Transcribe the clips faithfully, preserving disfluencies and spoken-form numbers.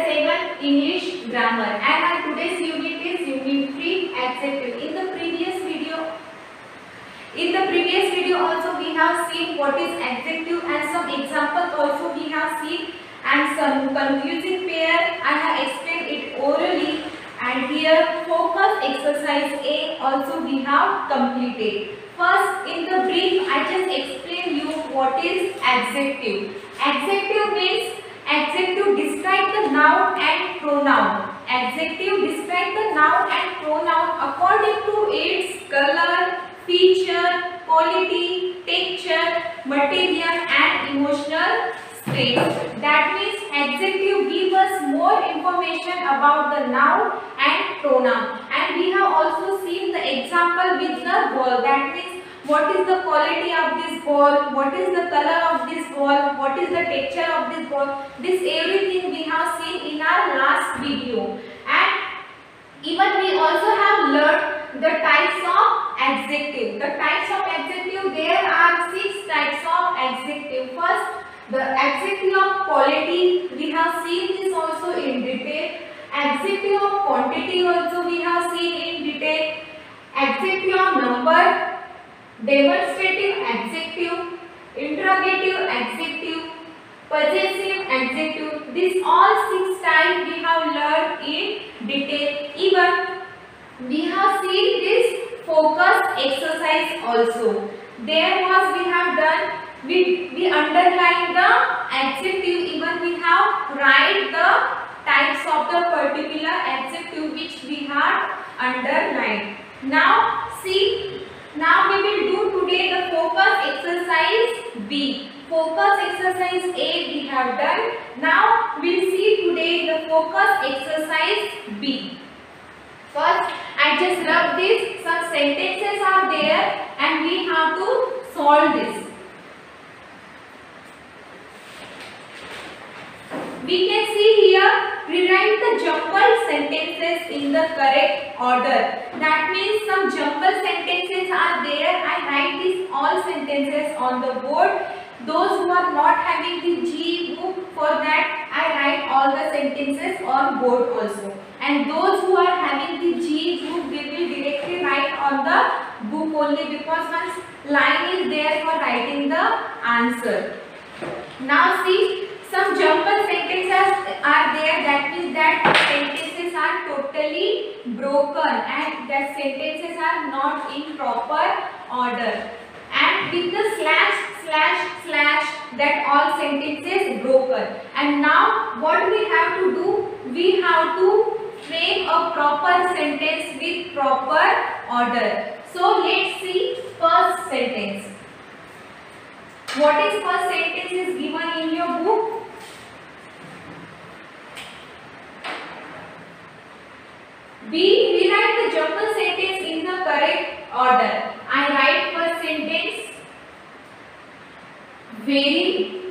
seven English grammar, and our today's unit is unit three adjective. In the previous video, in the previous video also we have seen what is adjective and some examples also we have seen, and some confusing pair I have explained it orally, and here focus exercise A also we have completed. First, in the brief, I just explain you what is adjective. Adjective means adjective describe the noun and pronoun. Adjective describe the noun and pronoun according to its color, feature, quality, texture, material and emotional state. That means adjective give us more information about the noun and pronoun. And we have also seen the example with the ball. That means what is the quality of this ball, what is the color of this ball, what is the texture of this ball. This everything we have seen in our last video. And even we also have learned the types of adjective. The types of adjective, there are six types of adjective. First, the adjective of quality, we have seen this also in detail. Adjective of quantity also we have seen in detail. Adjective of number, demonstrative adjective, interrogative adjective, possessive adjective. These all six types we have learned in detail. Even we have seen this focus exercise also. There was we have done, we, we underline the adjective, even we have write the types of the particular adjective which we have underlined. Now see, now we will do today the focus exercise B. Focus exercise A we have done. Now we will see today the focus exercise B. First, I just rub this. Some sentences are there and we have to solve this. We can see here, rewrite the jumbled sentences in the correct order. That means some jumbled sentences are there. I write these all sentences on the board. Those who are not having the G book, for that I write all the sentences on board also. And those who are having the G book, they will directly write on the book only, because one line is there for writing the answer. Now see, some jumbled sentences are there. That means that sentences are totally broken and that sentences are not in proper order. And with the slash, slash, slash, that all sentences broken. And now what we have to do? We have to frame a proper sentence with proper order. So let's see first sentence. What is first sentence is given in your book? We rewrite the jumbled sentence in the correct order. I write first sentence, very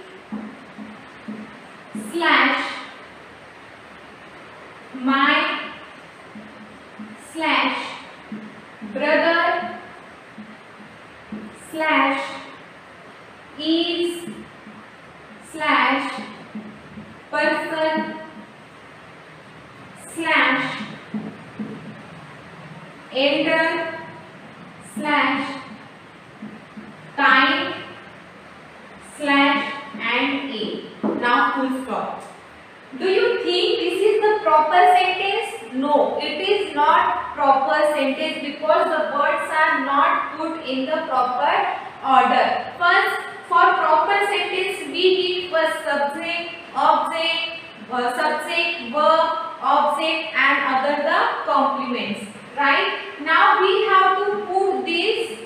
slash my slash brother slash is slash person slash elder slash time slash and a. Now full stop. Do you think this is the proper sentence? No, it is not proper sentence because the words are not put in the proper order. First, for proper sentence we need first subject, object, uh, subject, verb, object and other the complements. Right? Now we have to put these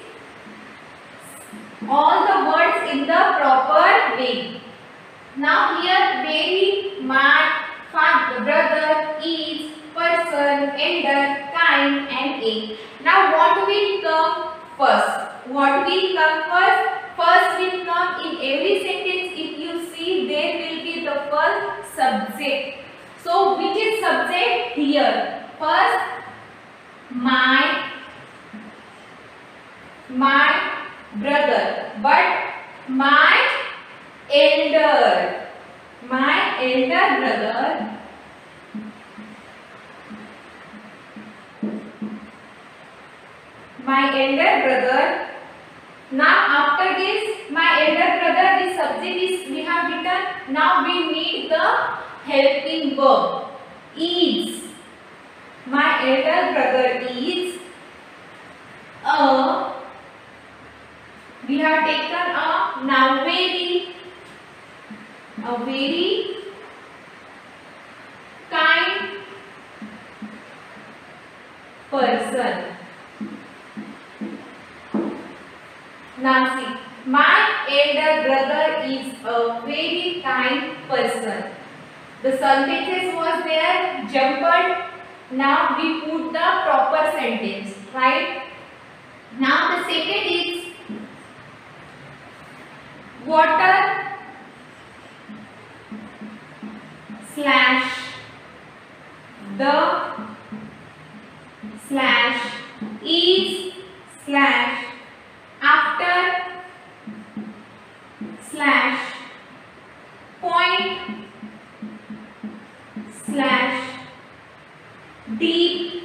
all the words in the proper way. Now here very, my, father, brother, is, person, elder, kind and a. Now what will come first? What will come first? First will come in every sentence. If you see, there will be the first subject. So which is subject here? First my my brother, but my elder my elder brother my elder brother. Now after this, my elder brother, this subject is we have written. Now we need the helping verb. Is. My elder brother is a. We have taken a now very. A very kind person. Now see, my elder brother is a very kind person. The sentences was there jumbled. Now we put the proper sentence, right? Now the second is water slash the slash is slash after slash point slash deep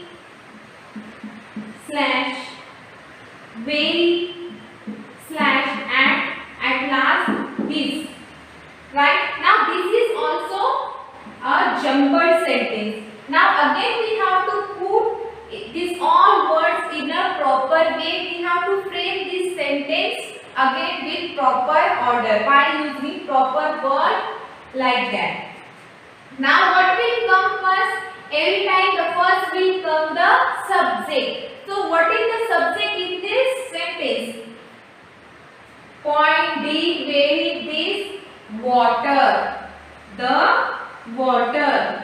slash very slash and at last this. Right? Now this is also a jumbled sentence. Now again we have to put this all words in a proper way. We have to frame this sentence again with proper order by using proper word like that. Now what will come first? Every time the first will come the subject. So what is the subject in this sentence? Point D, where is this? Water. The water.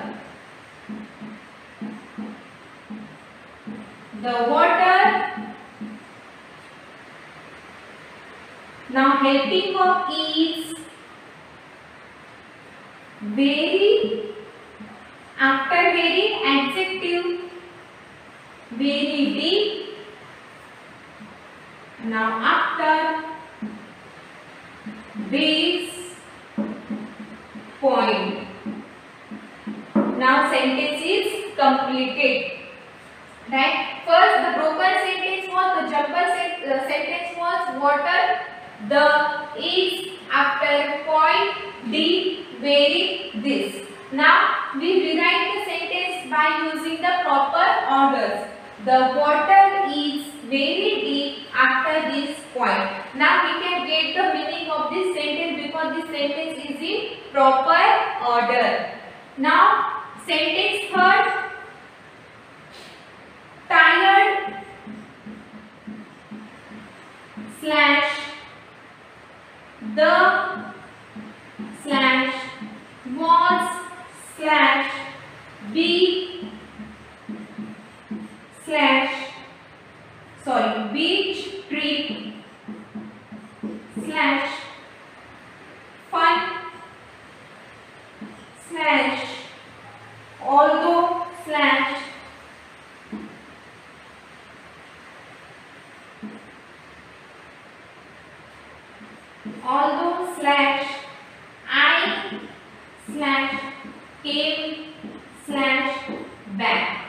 The water. Now helping verb is very. After very, adjective very deep. Now after this point. Now sentence is completed. Right? First the broken sentence was, the jumbled sen uh, sentence was water, the is after point D very this. Now we rewrite the sentence by using the proper orders. The water is very deep after this point. Now we can get the meaning of this sentence because this sentence is in proper order. Now sentence third. Tired slash the slash was slash be slash sorry beach trip slash fun slash although slash although slash I slash came slash back.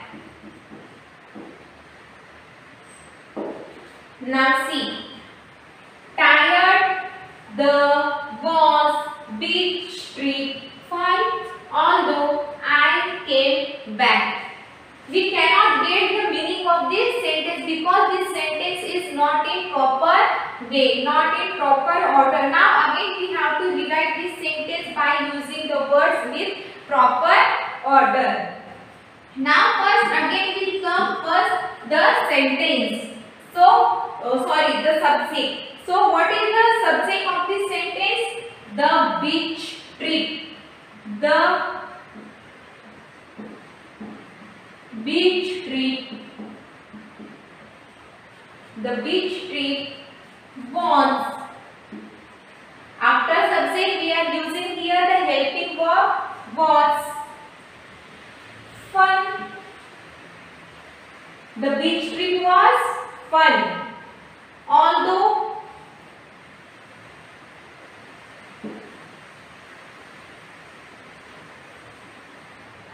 Now see, tired, the, was, beach trip, fun, although I came back. We cannot get the meaning of this sentence because this sentence is not in proper way, not in proper order. Now again we have to rewrite this sentence by using the words with proper order. Now first again will come first the sentence. So, oh, sorry, the subject. So what is the subject of this sentence? The beach trip. The beach trip. The beach trip was. After subject we are using here the helping verb was. Fun. The beach trip was fun. Although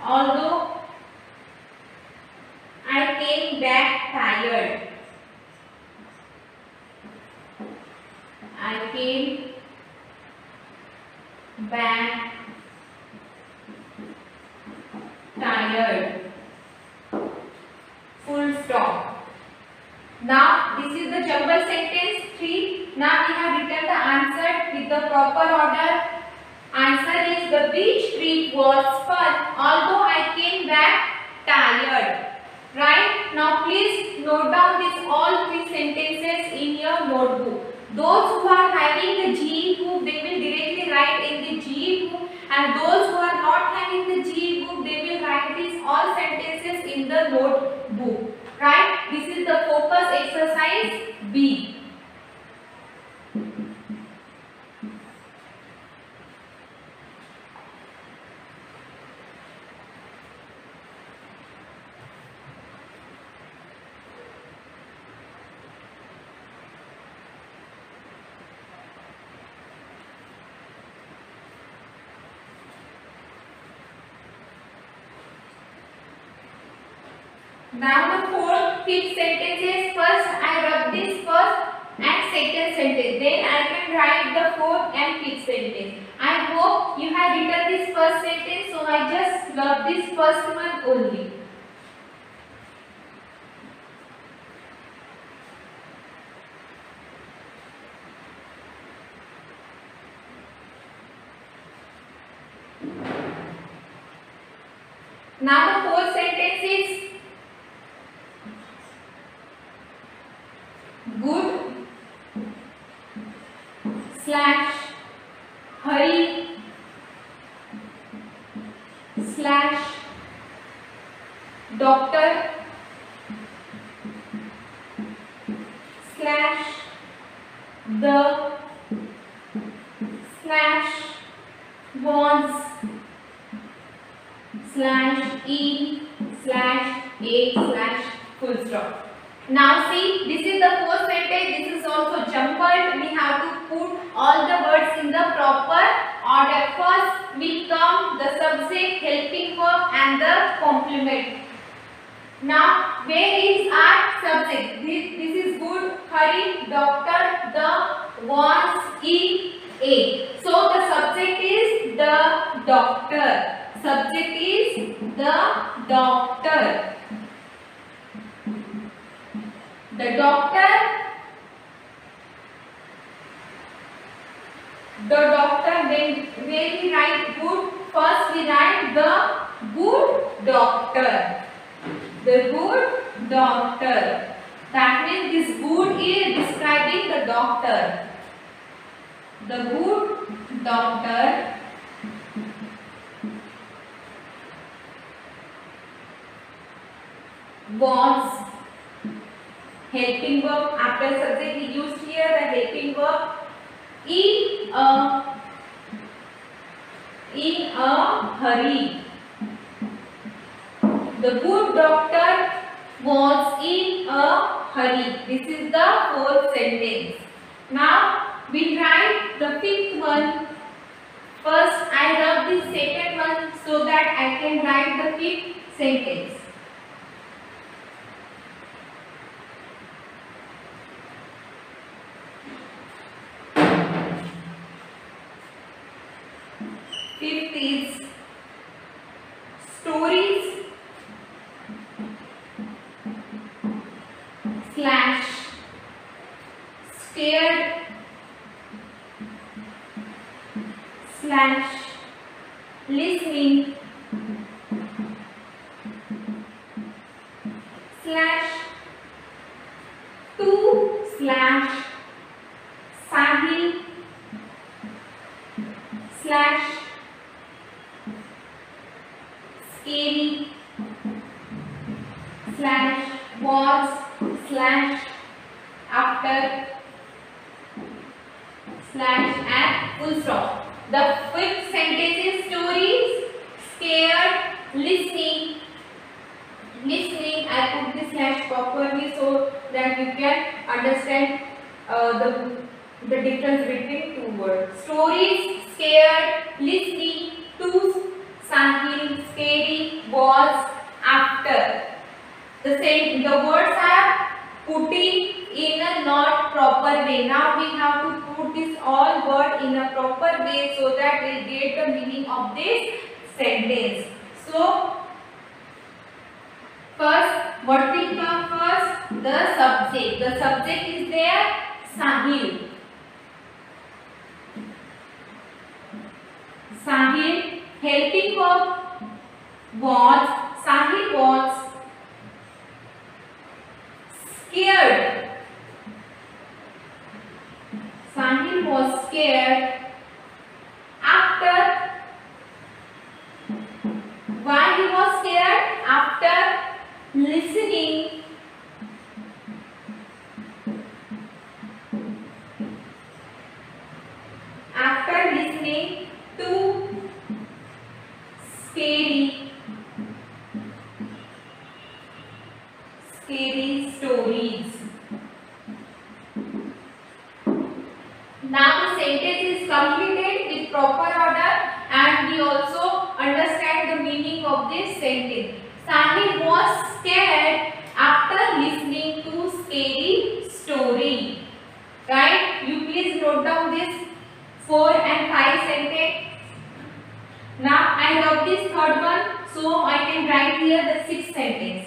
although I came back tired. tired. Full stop. Now this is the jumble sentence three. Now we have written the answer with the proper order. Answer is the beach trip was fun, although I came back tired. Right? Now please note down these all three sentences in your notebook. Those who are having the G E book, they will directly write in the G E book, and those who are not having the G E book, they will write these all sentences in the notebook. Right? This is the focus exercise B. Now the fourth, fifth sentences. First I rub this first and second sentence. Then I can write the fourth and fifth sentence. I hope you have written this first sentence, so I just rub this first one only. Now the fourth sentence is good slash hurry slash doctor slash the slash wants slash in slash a slash full stop. Now see, this is the fourth sentence. This is also jumbled. We have to put all the words in the proper order. First will come the subject, helping verb and the complement. Now where is our subject? This, this is good, hurry, doctor, the, wants, in, a. So the subject is the doctor. Subject is the doctor. The doctor, the doctor, then where we write good, first we write the good doctor. The good doctor. That means this good is describing the doctor. The good doctor wants. Helping verb, after subject we used here the helping verb in a in a hurry. The good doctor was in a hurry. This is the fourth sentence. Now we write the fifth one. First I rub the second one so that I can write the fifth sentence. Fifth is stories slash scared slash listening slash to slash Sahil slash scary slash was slash after slash and full stop. The fifth sentence is stories, scared, listening. Listening, I put the slash properly so that you can understand uh, the, the difference between two words. Stories, scared, listening, to Sahil, scary, was, after. The same, the words are putting in a not proper way. Now we have to put this all word in a proper way so that we get the meaning of this sentence. So What will come first? The subject. The subject is there, Sahil. Sahil. Helping verb was, Sahil was scared. Sahil was scared after. Why he was scared? After listening after listening to scary scary stories. Now the sentence is completed with proper order and we also understand the meaning of this sentence. Sahil was scared after listening to scary story. Right? You please note down this four and five sentence. Now I wrote this third one, so I can write here the sixth sentence.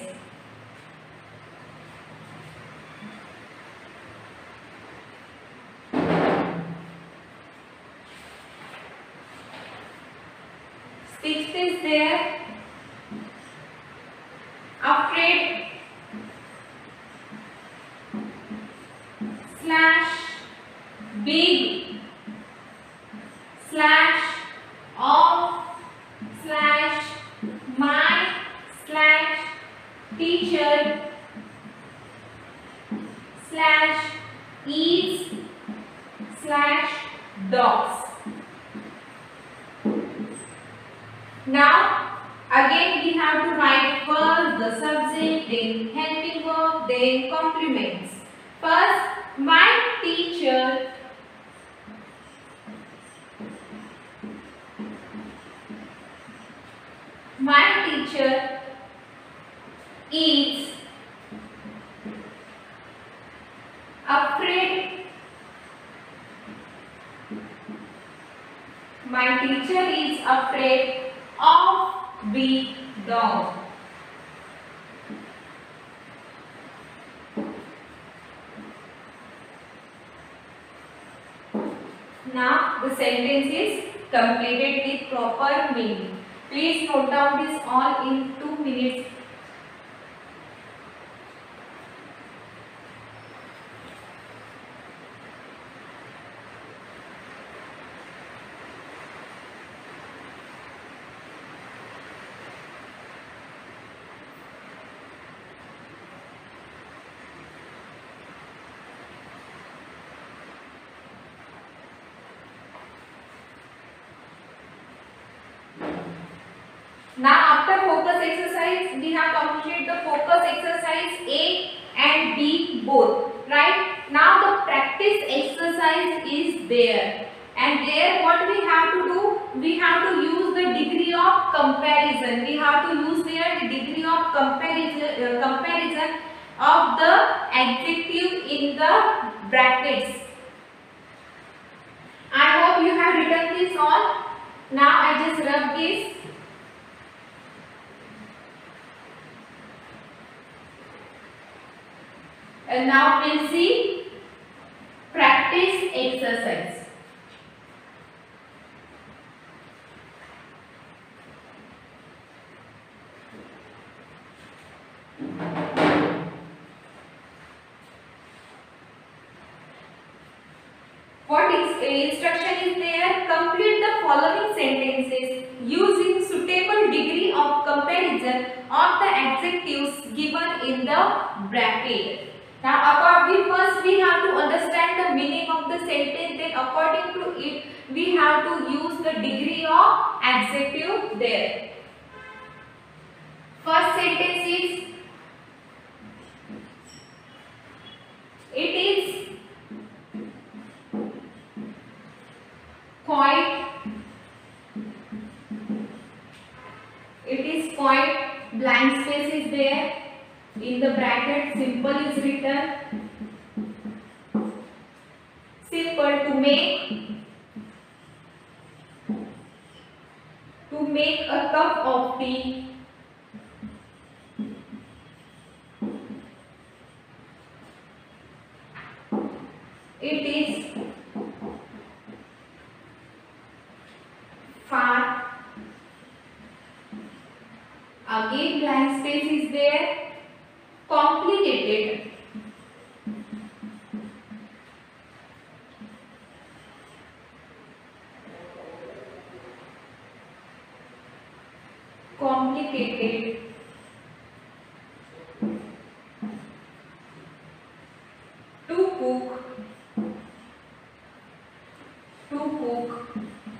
Sixth is there. Afraid slash big slash of slash my slash teacher slash is slash dogs. Now again we have to write first the subject, then helping verb, then complements. First, my teacher my teacher is afraid. My teacher is afraid of big dog. Now the sentence is completed with proper meaning. Please note down this all in two minutes. Now after focus exercise, we have completed the focus exercise A and B both. Right? Now the practice exercise is there. And there what we have to do? We have to use the degree of comparison. We have to use there the degree of comparison, uh, comparison of the adjective in the brackets. I hope you have written this all. Now I just rub this. And now we'll see practice exercise. What is instruction is there? Complete the following sentences using suitable degree of comparison of the adjectives given in the bracket. Now, according first we have to understand the meaning of the sentence. Then, according to it, we have to use the degree of adjective there. First sentence is, it is quite. It is quite. Blank space is there. In the bracket, simple is written. Simple to make. To make a cup of tea. again blank space is there. Complicated. Complicated. To cook. To cook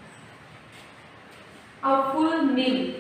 a full meal.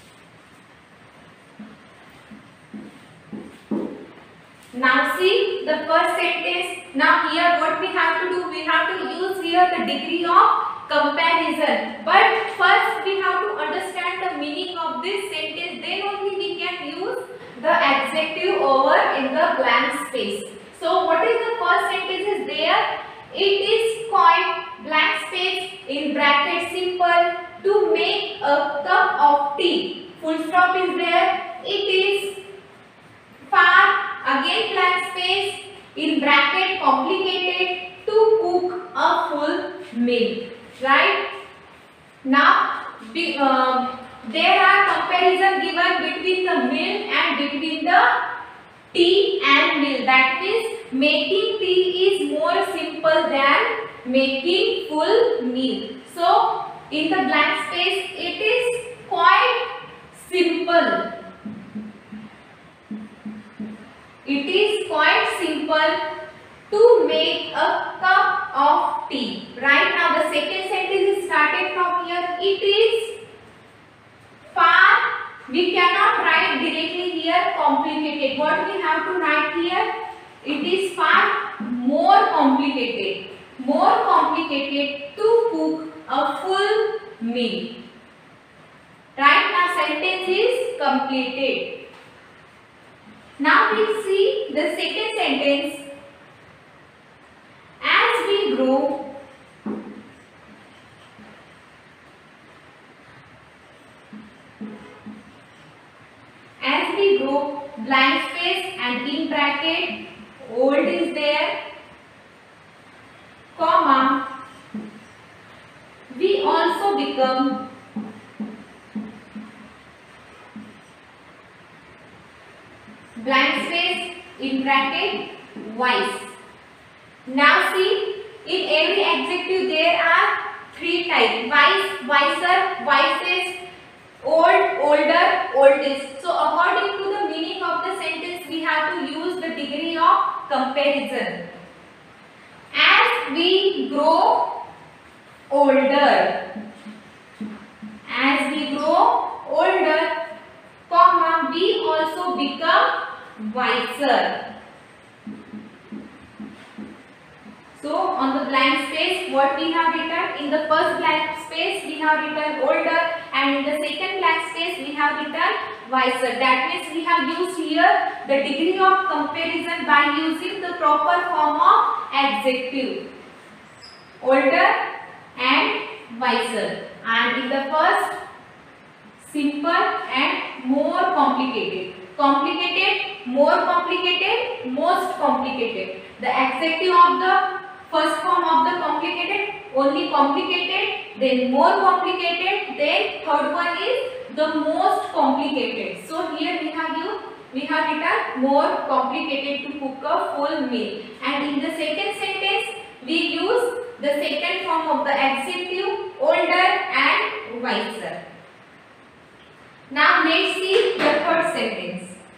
Now see the first sentence. Now here what we have to do, we have to use here the degree of comparison. But first we have to understand the meaning of this sentence. Then only we can use the adjective over in the blank space. So what is the first sentence is there? It is quite blank space in bracket simple to make a cup of tea. Full stop is there. It is far. Again blank space in bracket complicated to cook a full meal. Right? Now be, uh, there are comparison given between the meal and between the tea and meal. That means making tea is more simple than making full meal. So in the blank space it is quite simple. It is quite simple to make a cup of tea. Right now the second sentence is started from here. It is far. We cannot write directly here complicated. What we have to write here? It is far more complicated. More complicated to cook a full meal. Right now sentence is completed. Now we see the second sentence. As we grow, as we grow, blank space and in bracket, old is there, comma, we also become blank space in bracket wise. Now see, in every adjective there are three types: wise, wiser, wisest, old, older, oldest. So according to the meaning of the sentence, we have to use the degree of comparison. As we grow older, as we grow older, comma, we also become wiser. So on the blank space, what we have written? In the first blank space we have written older, and in the second blank space we have written wiser. That means we have used here the degree of comparison by using the proper form of adjective, older and wiser. And in the first, simple and more complicated. Complicated, more complicated, most complicated. The adjective of the first form of the complicated, only complicated, then more complicated, then third one is the most complicated. So here we have you, we have written more complicated to cook a full meal. And in the second sentence, we use the second form of the adjective, older and wiser. Now let's see the third sentence.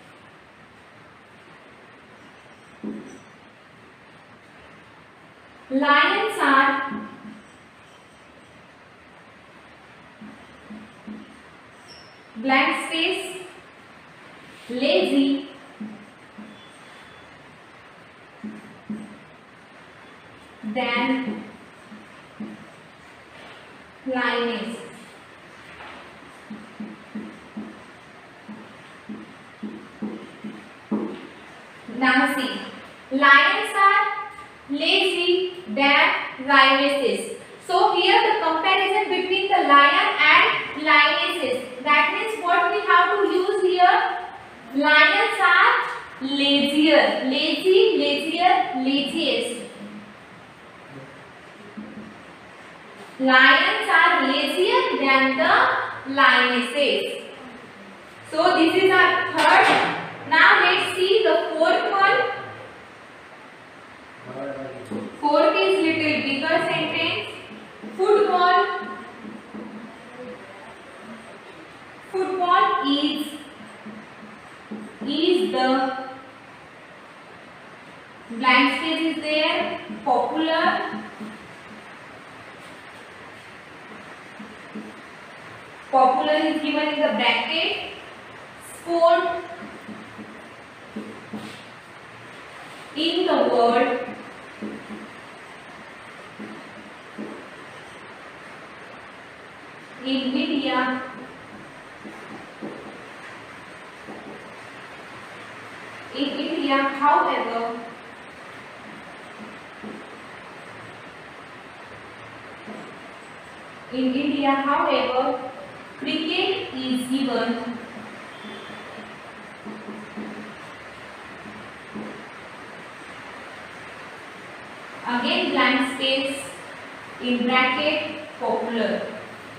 Lions are blank space, lazy, than lioness. Now see, lions are lazy than lionesses. So here the comparison between the lion and lionesses. That means what we have to use here? Lions are lazier, lazy, lazier, laziest. Lions are lazier than the lionesses. So this is our third. Now let's see the fourth one. Fourth is little bigger sentence. Football. Football is is the blank space is there. Popular. Popular is given in the bracket. Sport in the world. In India. In India, however, in India, however, cricket is given again blank space in bracket popular.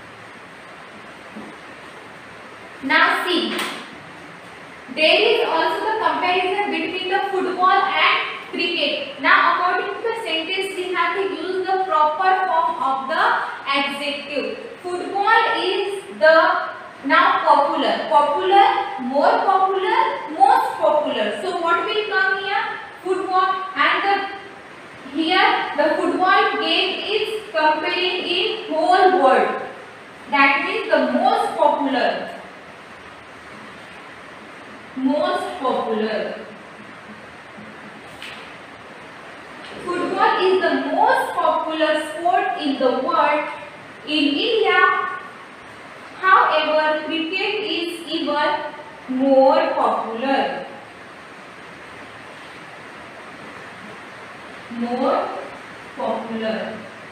Now see, there is also the comparison between the football and cricket. Now according to the sentence we have to use the proper form of the adjective. Football is the now popular, popular, more popular, most popular. So what will come here? Football, and the here the football game is comparing in whole world. That means the most popular. Most popular. Football is the most popular sport in the world. In India, however, cricket is even more popular. More popular.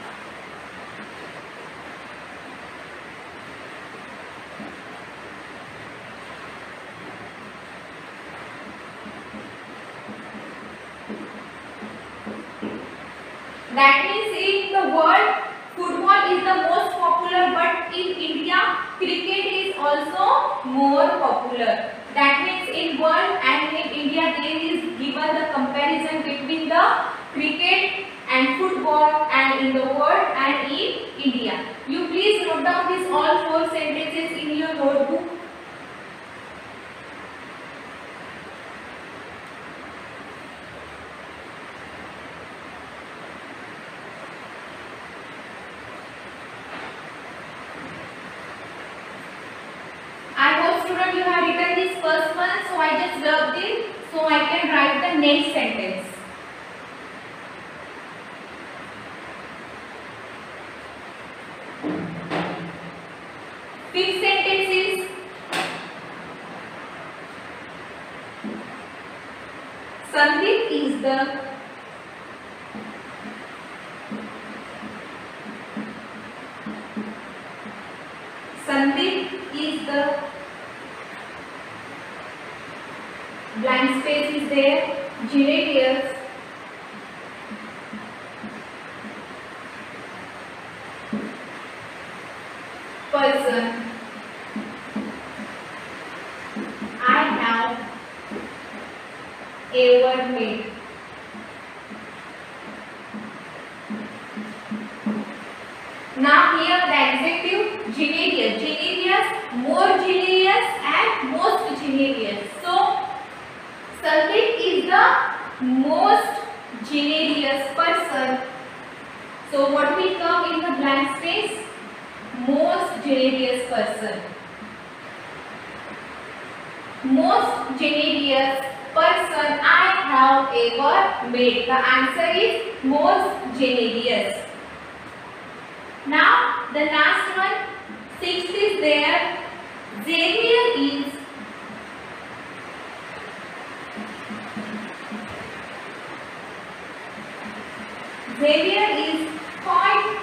That means in the world, football is the most popular, but in India, cricket is also more popular. That means in world and in India, there is given the comparison between the cricket and football, and in the world and in India. You please note down these all four sentences in your notebook. Student, you have written this first one, so I just rubbed it so I can write the next sentence. Fifth sentence is Sandeep is the Sandeep is the blank space is there, genius, person I have ever met. Now here the adjective genius, genius, more genius and most genius. So Sandeep is the most genius person. So what will come in the blank space? Most genius person. Most genius person I have ever met. The answer is most genius. Now the last one, sixth is there. Xavier is Xavier is quite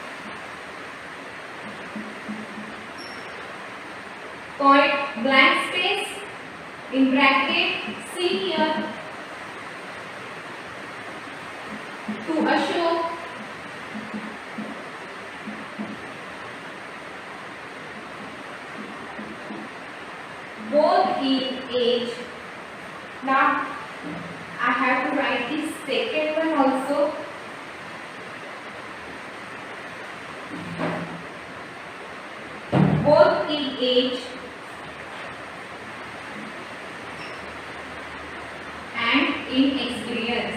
quite blank space in bracket senior to Ashok both age. Now I have to write the second one also. Both in age and in experience.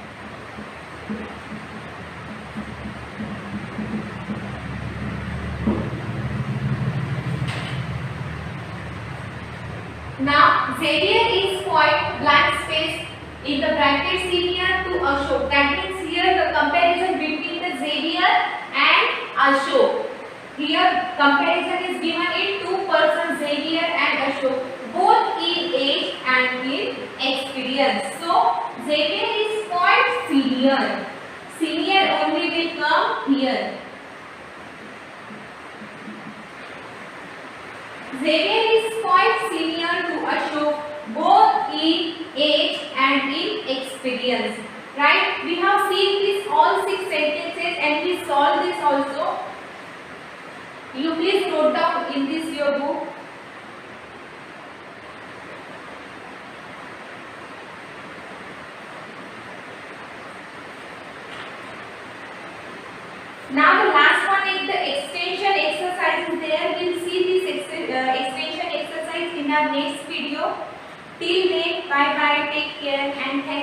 Now Xavier is quite blank space in the bracket senior to Ashok. That means here the comparison between the Xavier and Ashok. Here comparison is given in two persons, Xavier and Ashok, both in age and in experience. So Xavier is quite senior. Senior only will come here. Xavier is quite senior to Ashok, both in age and in experience. Right? We have seen this all six sentences and we solved this also. You please note down in this your book. Now the last one is the extension exercises. There we'll see this ex uh, extension exercise in our next video. Till then, bye bye, take care and thank you.